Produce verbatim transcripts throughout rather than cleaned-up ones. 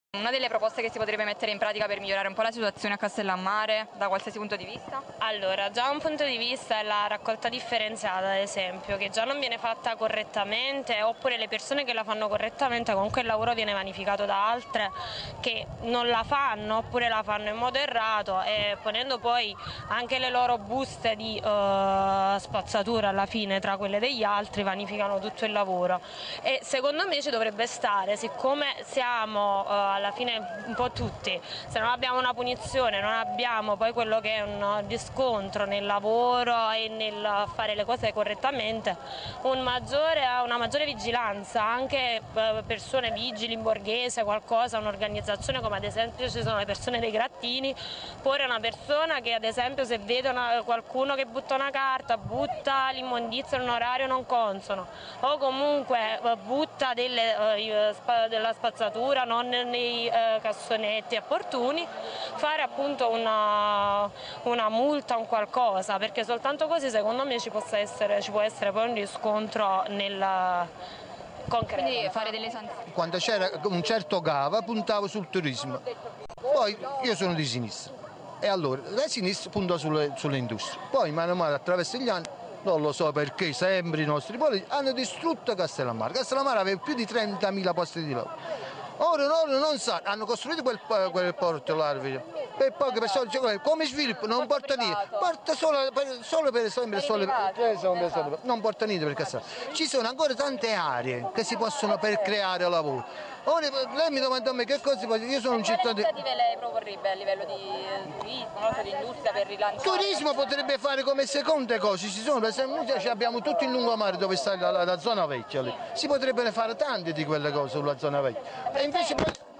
Una delle proposte che si potrebbe mettere in pratica per migliorare un po' la situazione a Castellammare, da qualsiasi punto di vista? Allora, già un punto di vista è la raccolta differenziata, ad esempio, che già non viene fatta correttamente, oppure le persone che la fanno correttamente, comunque il lavoro viene vanificato da altre che non la fanno, oppure la fanno in modo errato, e ponendo poi anche le loro buste di eh, spazzatura alla fine tra quelle degli altri, vanificano tutto il lavoro. E secondo me ci dovrebbe stare, siccome siamo eh, alla fine un po' tutti, se non abbiamo una punizione, non abbiamo poi quello che è un riscontro nel lavoro e nel fare le cose correttamente, un maggiore, una maggiore vigilanza, anche persone vigili in borghese, qualcosa, un'organizzazione, come ad esempio ci sono le persone dei grattini, porre una persona che ad esempio se vede una, qualcuno che butta una carta, butta l'immondizia in un orario non consono, o comunque butta delle, eh, della spazzatura non nei eh, cassonetti opportuni, fare appunto una, una multa, un qualcosa, perché soltanto così secondo me ci, possa essere, ci può essere poi un riscontro nel concreto. Quindi fare delle sanzioni. Quando c'era un certo cava puntavo sul turismo, poi io sono di sinistra e allora la sinistra punta sulle, sulle industrie, poi mano a mano attraverso gli anni, non lo so perché, sempre i nostri politici hanno distrutto Castellammare. Castellammare aveva più di trentamila posti di lavoro. Ora loro non sanno, hanno costruito quel, quel porto là per poche persone, cioè, come sviluppo non porta niente, porta solo per, solo per sempre, solo, esatto. Non porta niente per Castellammare. Ci sono ancora tante aree che si possono per creare lavoro. Ora lei mi domanda a me che cosa faccio, io sono un cittadino. Che iniziative lei proporrebbe a livello di turismo, non so, di industria per rilanciare? Turismo potrebbe fare come seconde cose, ci sono, per esempio noi abbiamo tutto il lungomare dove sta la, la, la zona vecchia lì, si potrebbero fare tante di quelle cose sulla zona vecchia, e invece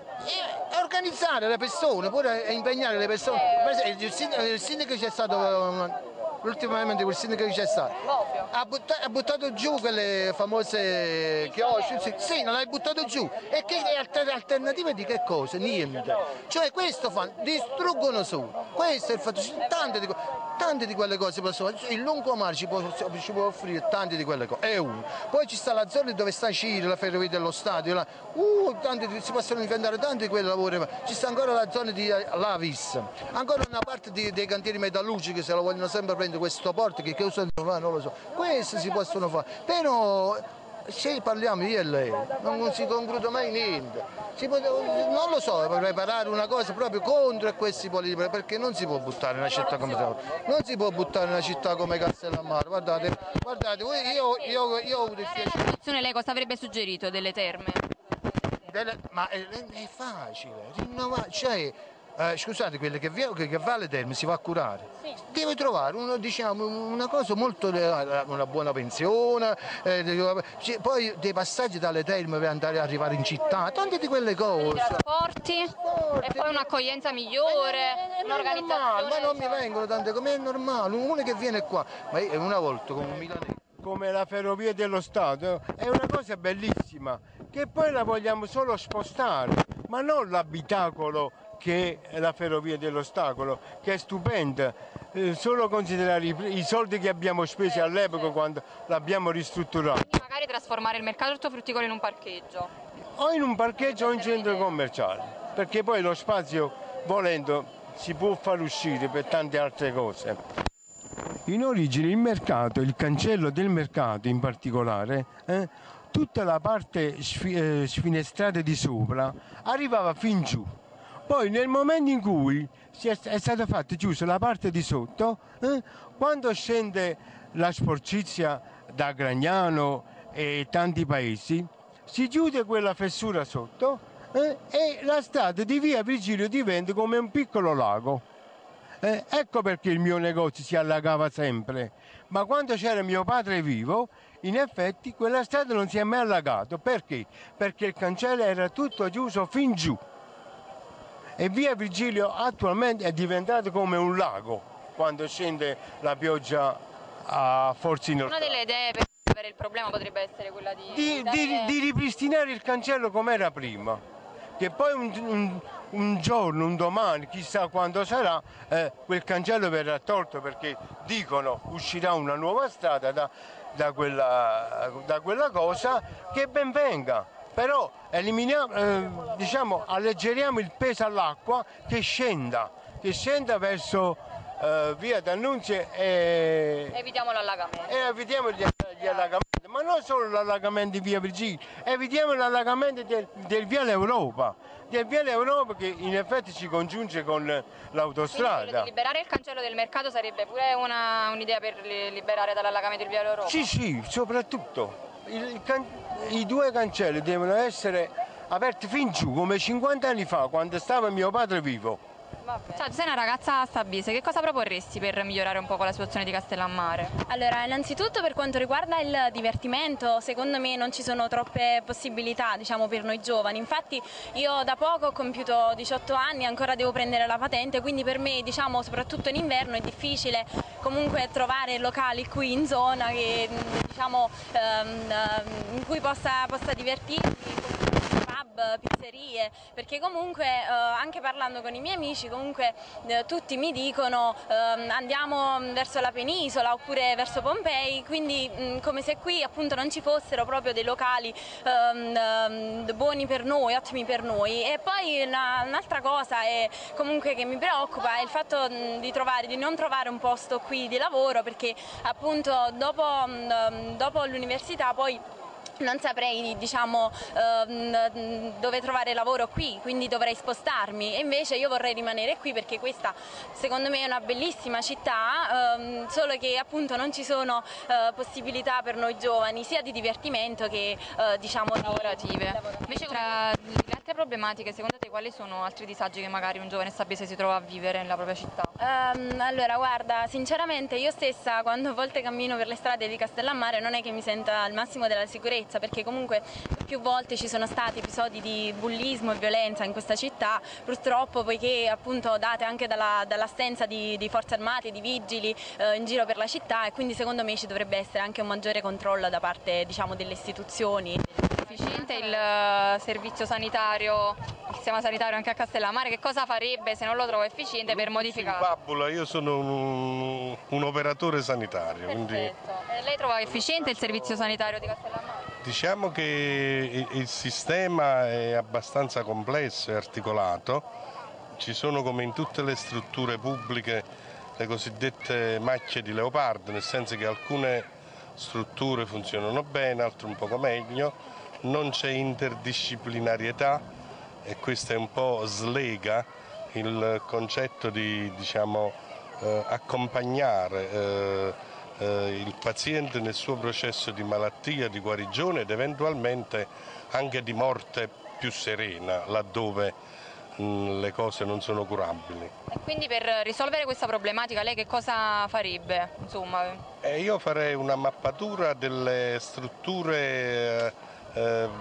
e organizzare le persone, pure impegnare le persone, per esempio il sindaco, il sindaco c'è stato, ultimamente quel sindaco che c'è stato, ha buttato, ha buttato giù quelle famose chiosci, sì, sì, non l'hai buttato giù, e che alternative di che cosa? Niente, cioè questo fanno, distruggono solo, questo è il fatto, tante di, tante di quelle cose possono, il lungomare ci può, ci può offrire tante di quelle cose, è uno, poi ci sta la zona dove sta Ciro, la ferrovia dello stadio, là, uh, tanti, si possono inventare tanti di quei lavori, ci sta ancora la zona di Lavis, ancora una parte di, dei cantieri metallurgici che se lo vogliono sempre prendere questo porto, che cosa devono fare non lo so, questo si possono fare, però se parliamo io e lei non si conclude mai niente, si può, non lo so, preparare una cosa proprio contro questi politici, perché non si può buttare una città come non si può buttare una città come Castellammare, guardate, guardate, io, io, io ho avuto il lei cosa avrebbe suggerito delle terme? Delle, ma è, è facile, rinnovare, cioè, eh, scusate, quello che, che, che va alle terme si va a curare, sì. Deve trovare uno, diciamo, una cosa molto, una buona pensione, eh, poi dei passaggi dalle terme per andare a arrivare in città, tante di quelle cose. I trasporti, trasporti e poi un'accoglienza migliore, un'organizzazione. Ma non mi vengono tante come è normale, uno che viene qua, ma una volta come un milanese. Come la ferrovia dello Stato, è una cosa bellissima, che poi la vogliamo solo spostare, ma non l'abitacolo che è la ferrovia dello Stato, che è stupenda, eh, solo considerare i, i soldi che abbiamo speso all'epoca quando l'abbiamo ristrutturato. Quindi magari trasformare il mercato ortofrutticolo in un parcheggio. O in un parcheggio o in centro commerciale, perché poi lo spazio, volendo, si può far uscire per tante altre cose. In origine il mercato, il cancello del mercato in particolare, eh, tutta la parte sfi eh, sfinestrata di sopra arrivava fin giù. Poi nel momento in cui è, è stata fatta chiusa la parte di sotto, eh, quando scende la sporcizia da Gragnano e tanti paesi, si chiude quella fessura sotto eh, e la strada di via Virgilio diventa come un piccolo lago. Eh, ecco perché il mio negozio si allagava sempre, ma quando c'era mio padre vivo, in effetti quella strada non si è mai allagato. Perché? Perché il cancello era tutto chiuso fin giù e via Virgilio attualmente è diventato come un lago quando scende la pioggia a forza in Una delle idee per risolvere il problema potrebbe essere quella di... Di, di, di ripristinare il cancello come era prima, che poi un, un, un giorno, un domani, chissà quando sarà, eh, quel cancello verrà tolto, perché dicono uscirà una nuova strada da, da, quella, da quella cosa, che ben venga. però eliminiamo, eh, diciamo, alleggeriamo il peso all'acqua che scenda, che scenda verso eh, via D'Annunzio e evitiamo l'allagamento. E evitiamo gli, gli allagamenti, ma non solo l'allagamento di via Virgilio, evitiamo l'allagamento del, del viale Europa, del viale Europa che in effetti si congiunge con l'autostrada. Liberare il cancello del mercato sarebbe pure un'idea per liberare dall'allagamento il viale Europa? Sì, sì, soprattutto. Il, il can, I due cancelli devono essere aperti fin giù, come cinquanta anni fa, quando stava mio padre vivo. Ciao, tu sei una ragazza stabise, che cosa proporresti per migliorare un po' la situazione di Castellammare? Allora, innanzitutto per quanto riguarda il divertimento, secondo me non ci sono troppe possibilità, diciamo, per noi giovani. Infatti io da poco ho compiuto diciotto anni, ancora devo prendere la patente, quindi per me, diciamo, soprattutto in inverno è difficile comunque trovare locali qui in zona che, diciamo, ehm, in cui possa, possa divertirmi. Pizzerie, perché comunque eh, anche parlando con i miei amici comunque eh, tutti mi dicono eh, andiamo verso la penisola oppure verso Pompei, quindi mh, come se qui appunto non ci fossero proprio dei locali ehm, buoni per noi, ottimi per noi. E poi un'altra cosa è, comunque, che mi preoccupa è il fatto mh, di, trovare, di non trovare un posto qui di lavoro, perché appunto dopo, mh, dopo l'università poi non saprei, diciamo, ehm, dove trovare lavoro qui, quindi dovrei spostarmi, e invece io vorrei rimanere qui perché questa secondo me è una bellissima città, ehm, solo che appunto non ci sono eh, possibilità per noi giovani sia di divertimento che eh, diciamo lavorative. Invece tra le altre problematiche, secondo te quali sono altri disagi che magari un giovane stabile si trova a vivere nella propria città? Um, allora guarda, sinceramente io stessa quando a volte cammino per le strade di Castellammare non è che mi senta al massimo della sicurezza, perché comunque più volte ci sono stati episodi di bullismo e violenza in questa città, purtroppo, poiché appunto date anche dall'assenza di, di forze armate, di vigili eh, in giro per la città, e quindi secondo me ci dovrebbe essere anche un maggiore controllo da parte, diciamo, delle istituzioni. Efficiente il uh, servizio sanitario, il sistema sanitario anche a Castellammare, che cosa farebbe se non lo trovo efficiente per modificare? Babula, io sono un, un operatore sanitario. Quindi... E lei trova efficiente il servizio sanitario di Castellammare? Diciamo che il sistema è abbastanza complesso e articolato, ci sono, come in tutte le strutture pubbliche, le cosiddette macchie di leopardo, nel senso che alcune strutture funzionano bene, altre un poco meglio, non c'è interdisciplinarietà e questo è un po' slega il concetto di, diciamo, eh, accompagnare eh, eh, il paziente nel suo processo di malattia, di guarigione ed eventualmente anche di morte più serena, laddove mh, le cose non sono curabili. E quindi per risolvere questa problematica lei che cosa farebbe? Insomma? Eh, io farei una mappatura delle strutture eh,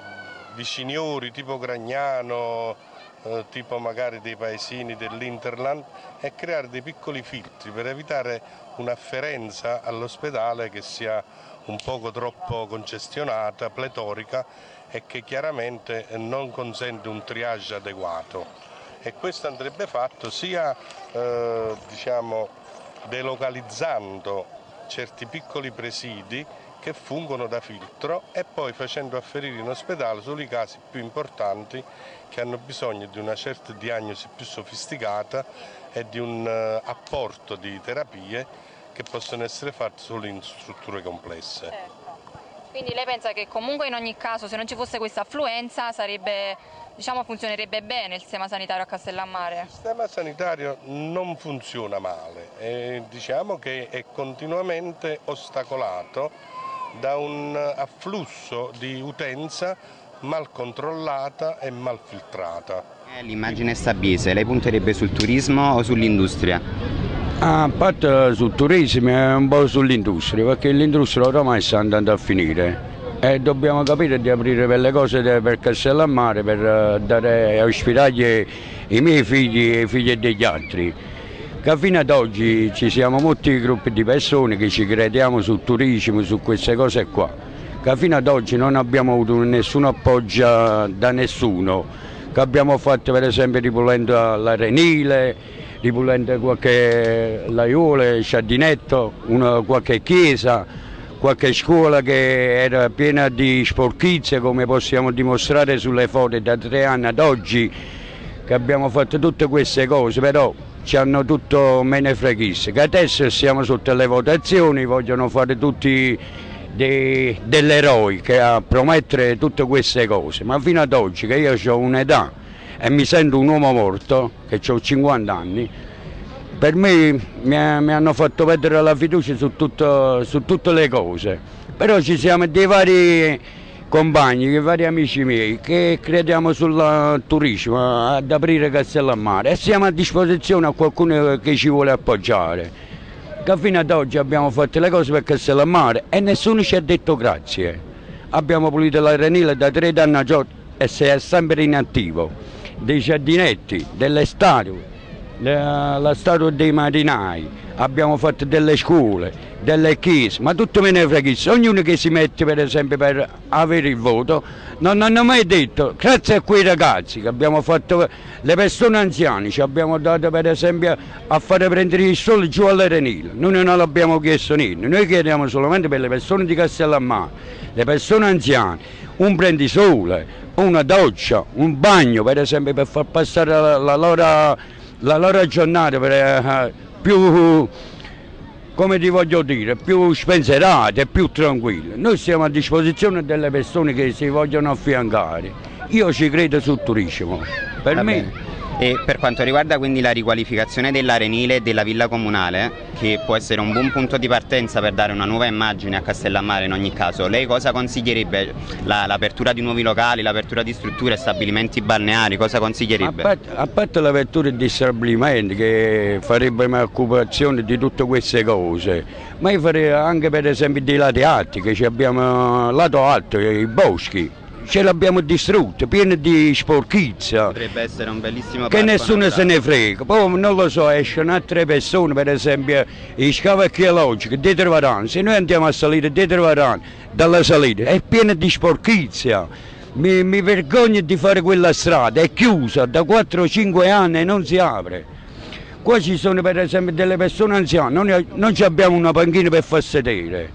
viciniori tipo Gragnano, eh, tipo magari dei paesini dell'Interland, e creare dei piccoli filtri per evitare un'afferenza all'ospedale che sia un poco troppo congestionata, pletorica e che chiaramente non consente un triage adeguato. E questo andrebbe fatto sia eh, diciamo, delocalizzando certi piccoli presidi che fungono da filtro e poi facendo afferire in ospedale solo i casi più importanti che hanno bisogno di una certa diagnosi più sofisticata e di un uh, apporto di terapie che possono essere fatte solo in strutture complesse. Certo. Quindi lei pensa che comunque in ogni caso, se non ci fosse questa affluenza, sarebbe, diciamo, funzionerebbe bene il sistema sanitario a Castellammare? Il sistema sanitario non funziona male, e diciamo che è continuamente ostacolato da un afflusso di utenza mal controllata e mal filtrata. L'immagine stabile, lei punterebbe sul turismo o sull'industria? Ah, a parte sul turismo e un po' sull'industria, perché l'industria oramai sta andando a finire e dobbiamo capire di aprire delle cose per Castellammare, per dare a ospitare i miei figli e i figli degli altri. Che fino ad oggi ci siamo molti gruppi di persone che ci crediamo sul turismo, su queste cose qua, che fino ad oggi non abbiamo avuto nessun appoggio da nessuno, che abbiamo fatto per esempio ripulendo l'Arenile, ripulendo qualche laiole, giardinetto, una, qualche chiesa, qualche scuola che era piena di sporchizie, come possiamo dimostrare sulle foto da tre anni ad oggi, che abbiamo fatto tutte queste cose, però ci hanno tutto menefreghisse, che adesso siamo sotto le votazioni, vogliono fare tutti dei, dell'eroi che a promettere tutte queste cose, ma fino ad oggi che io ho un'età e mi sento un uomo morto, che ho cinquanta anni, per me mi, mi hanno fatto perdere la fiducia su, tutto, su tutte le cose, però ci siamo dei vari compagni, dei vari amici miei che crediamo sul turismo, ad aprire Castellammare e siamo a disposizione a qualcuno che ci vuole appoggiare, che fino ad oggi abbiamo fatto le cose per Castellammare e nessuno ci ha detto grazie. Abbiamo pulito l'Arenile da tre anni a giorno e si è sempre in attivo, dei giardinetti, delle statue, la, la statua dei marinai, abbiamo fatto delle scuole, delle chiese, ma tutto me ne frega, ognuno che si mette per esempio per avere il voto non hanno mai detto grazie a quei ragazzi che abbiamo fatto, le persone anziane ci abbiamo dato per esempio a fare prendere il sole giù all'Arenile, noi non l'abbiamo chiesto niente, noi chiediamo solamente per le persone di Castellammare, le persone anziane, un prendisole, una doccia, un bagno per esempio per far passare la, la, loro, la loro giornata per, uh, più, come ti voglio dire, più spensierate e più tranquille. Noi siamo a disposizione delle persone che si vogliono affiancare. Io ci credo sul turismo. Per Va me. bene. E per quanto riguarda quindi la riqualificazione dell'Arenile e della Villa Comunale, che può essere un buon punto di partenza per dare una nuova immagine a Castellammare in ogni caso, lei cosa consiglierebbe? La, l'apertura di nuovi locali, l'apertura di strutture, stabilimenti balneari, cosa consiglierebbe? A parte, a parte l'apertura di stabilimenti che farebbe un'occupazione di tutte queste cose, ma io farei anche per esempio dei lati alti, che abbiamo lato alto, i boschi. Ce l'abbiamo distrutto, pieno di sporchizia. Potrebbe essere un bellissimo che nessuno naturale. se ne frega. Poi non lo so, escono altre persone, per esempio i scavi archeologici, dietro Varano, se noi andiamo a salire dietro Varano, dalla salita, è pieno di sporchizia. Mi, mi vergogno di fare quella strada, è chiusa da quattro cinque anni e non si apre. Qua ci sono per esempio delle persone anziane, non, non abbiamo una panchina per far sedere.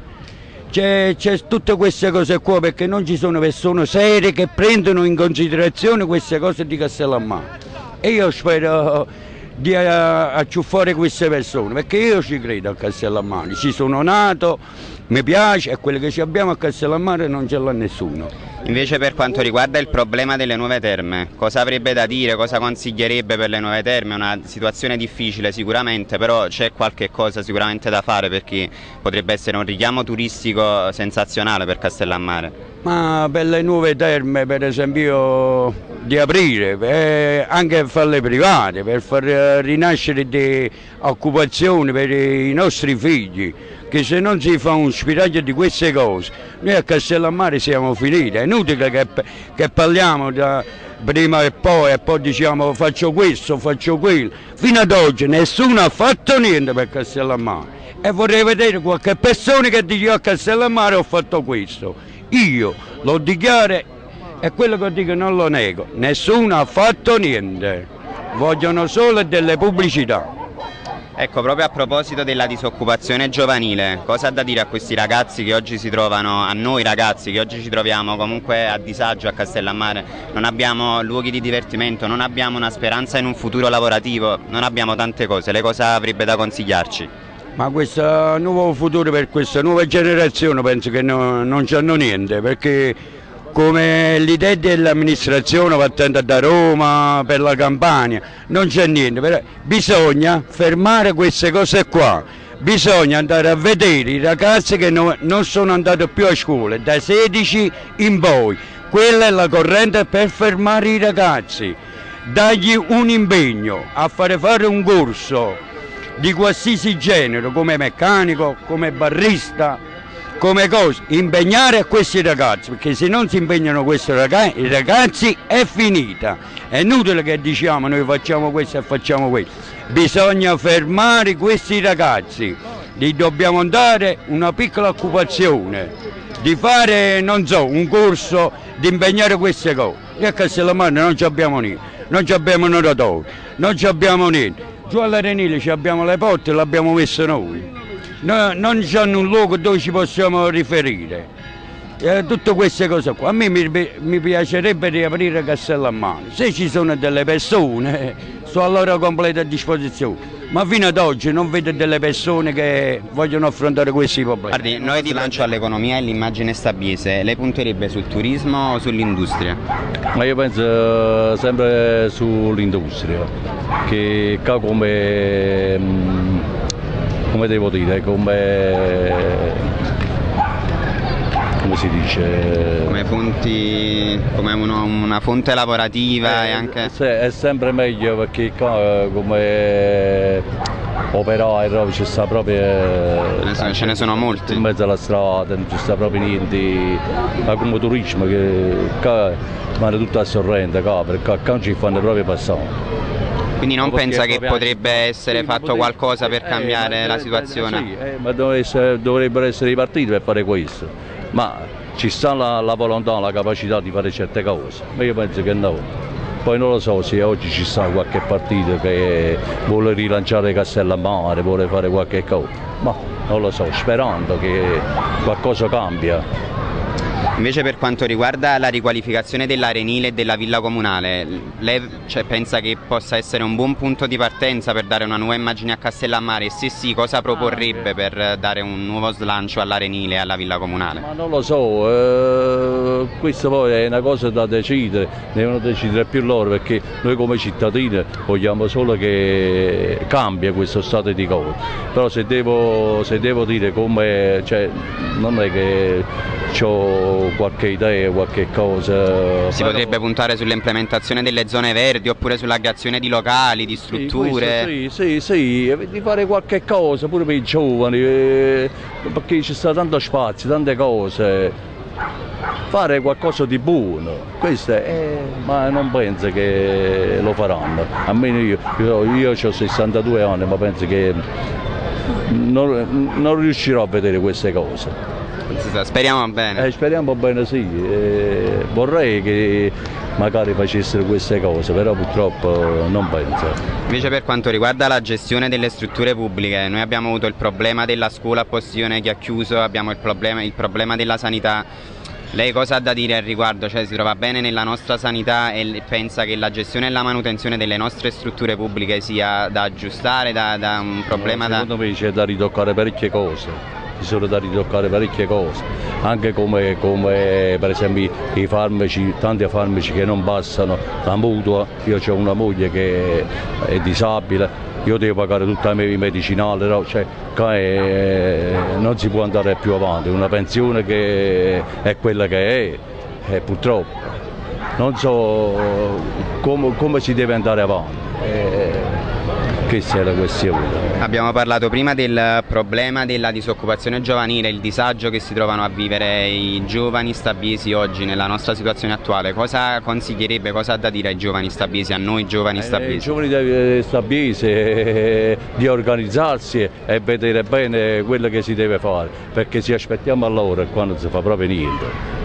C'è, c'è tutte queste cose qua perché non ci sono persone serie che prendono in considerazione queste cose di Castellammare e io spero di acciuffare queste persone perché io ci credo a Castellammare, ci sono nato, mi piace e quello che ci abbiamo a Castellammare non ce l'ha nessuno. Invece per quanto riguarda il problema delle nuove terme, cosa avrebbe da dire, cosa consiglierebbe per le nuove terme? È una situazione difficile sicuramente, però c'è qualche cosa sicuramente da fare perché potrebbe essere un richiamo turistico sensazionale per Castellammare. Ma per le nuove terme per esempio di aprire, eh, anche per farle private, per far rinascere di occupazione per i nostri figli, che se non si fa un spiraglio di queste cose, noi a Castellammare siamo finiti, è inutile che, che parliamo da prima e poi e poi diciamo faccio questo, faccio quello, fino ad oggi nessuno ha fatto niente per Castellammare e vorrei vedere qualche persona che dice io a Castellammare ho fatto questo, io lo dichiaro e quello che dico non lo nego, nessuno ha fatto niente, vogliono solo delle pubblicità. Ecco, proprio a proposito della disoccupazione giovanile, cosa ha da dire a questi ragazzi che oggi si trovano, a noi ragazzi che oggi ci troviamo comunque a disagio a Castellammare, non abbiamo luoghi di divertimento, non abbiamo una speranza in un futuro lavorativo, non abbiamo tante cose, lei cosa avrebbe da consigliarci? Ma questo nuovo futuro per questa nuova generazione penso che no, non c'hanno niente, perché come l'idea dell'amministrazione partendo da Roma per la Campania non c'è niente, però bisogna fermare queste cose qua, bisogna andare a vedere i ragazzi che no, non sono andati più a scuola da sedici in poi, quella è la corrente per fermare i ragazzi, dargli un impegno a fare fare un corso di qualsiasi genere come meccanico, come barista, come cosa, impegnare a questi ragazzi, perché se non si impegnano questi ragazzi, i ragazzi è finita, è inutile che diciamo noi facciamo questo e facciamo questo, bisogna fermare questi ragazzi, gli dobbiamo dare una piccola occupazione, di fare non so, un corso, di impegnare queste cose, e a Castellammare non abbiamo niente, non abbiamo un oratorio, non abbiamo niente, giù all'Arenile abbiamo le porte e l'abbiamo messo noi. no, non c'hanno un luogo dove ci possiamo riferire. Eh, tutte queste cose qua. A me mi, mi piacerebbe riaprire Castellammare. Se ci sono delle persone, sto a loro completa disposizione. Ma fino ad oggi non vedo delle persone che vogliono affrontare questi problemi. Guardi, noi di lancio all'economia e l'immagine stabile, lei punterebbe sul turismo o sull'industria? Ma io penso sempre sull'industria, che qua come, come devo dire, come... come si dice? Come fonti, come uno, una fonte lavorativa eh, e anche... È sempre meglio perché qua come operai ci sta proprio... Ce ne sono, ce ne sono molti. In mezzo alla strada, non ci sta proprio niente, ma come turismo che qua vanno tutto a Sorrento, qua, perché qua non ci fanno proprio passare. Quindi non pensa che potrebbe essere sì, fatto potrebbe... qualcosa per cambiare eh, la situazione? Sì, eh, ma essere, dovrebbero essere i partiti per fare questo. Ma ci sta la, la volontà, la capacità di fare certe cose, ma io penso che no. Poi non lo so se oggi ci sta qualche partito che vuole rilanciare Castellammare, vuole fare qualche cosa, ma non lo so, sperando che qualcosa cambia. Invece per quanto riguarda la riqualificazione dell'arenile e della villa comunale, lei cioè, pensa che possa essere un buon punto di partenza per dare una nuova immagine a Castellammare? E se sì, cosa proporrebbe ah, per dare un nuovo slancio all'arenile e alla villa comunale? Ma non lo so, eh, questo poi è una cosa da decidere, devono decidere più loro, perché noi come cittadini vogliamo solo che cambia questo stato di cose. Però se devo, se devo dire come, cioè, non è che ho qualche idea, qualche cosa. Si però... potrebbe puntare sull'implementazione delle zone verdi oppure sulla creazione di locali, di strutture? Sì, sì, sì, sì, di fare qualche cosa pure per i giovani, eh, perché ci sta tanto spazio, tante cose. Fare qualcosa di buono, questo è, ma non penso che lo faranno. Almeno io, io, io ho sessantadue anni, ma penso che non, non riuscirò a vedere queste cose. Speriamo bene. Eh, speriamo bene, sì. Eh, vorrei che magari facessero queste cose, però purtroppo non penso. Invece per quanto riguarda la gestione delle strutture pubbliche, noi abbiamo avuto il problema della scuola a Postiglione che ha chiuso, abbiamo il problema, il problema della sanità. Lei cosa ha da dire al riguardo? Cioè, si trova bene nella nostra sanità e pensa che la gestione e la manutenzione delle nostre strutture pubbliche sia da aggiustare, da, da un problema no, secondo da... me c'è da ritoccare parecchie cose. Ci sono da ritoccare parecchie cose, anche come, come per esempio i farmaci, tanti farmaci che non passano la mutua. Io ho una moglie che è disabile, io devo pagare tutta la mia medicinale, no? Cioè, è, non si può andare più avanti, una pensione che è quella che è, e purtroppo non so come, come si deve andare avanti. E, questa è la questione. Abbiamo parlato prima del problema della disoccupazione giovanile, il disagio che si trovano a vivere i giovani stabisi oggi nella nostra situazione attuale. Cosa consiglierebbe, cosa ha da dire ai giovani stabisi, a noi giovani stabisi? Eh, I giovani stabisi eh, di organizzarsi e vedere bene quello che si deve fare, perché se aspettiamo a loro qua non si fa proprio niente.